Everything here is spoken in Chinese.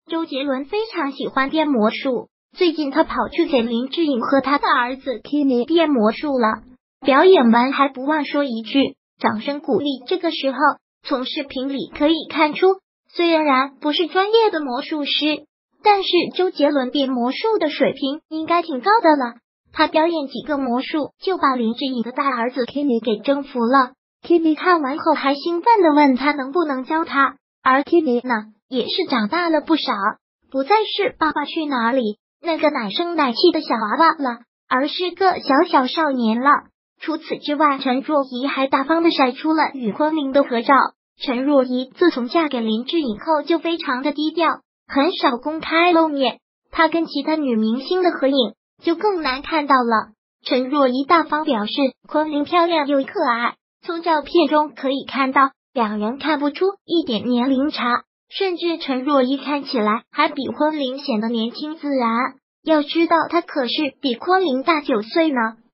周杰伦非常喜欢变魔术，最近他跑去给林志颖和他的儿子 Kimi 变魔术了。表演完还不忘说一句掌声鼓励。这个时候从视频里可以看出，虽然不是专业的魔术师，但是周杰伦变魔术的水平应该挺高的了。他表演几个魔术就把林志颖的大儿子 Kimi 给征服了。Kimi 看完后还兴奋地问他能不能教他，而 Kimi 呢也是长大了不少，不再是爸爸去哪里那个奶声奶气的小娃娃了，而是个小少年了。除此之外，陈若仪还大方地晒出了与昆凌的合照。陈若仪自从嫁给林志颖后就非常的低调，很少公开露面，她跟其他女明星的合影就更难看到了。陈若仪大方表示昆凌漂亮又可爱，从照片中可以看到两人看不出一点年龄差，甚至陈若仪看起来还比昆凌显得年轻自然。要知道她可是比昆凌大9岁呢。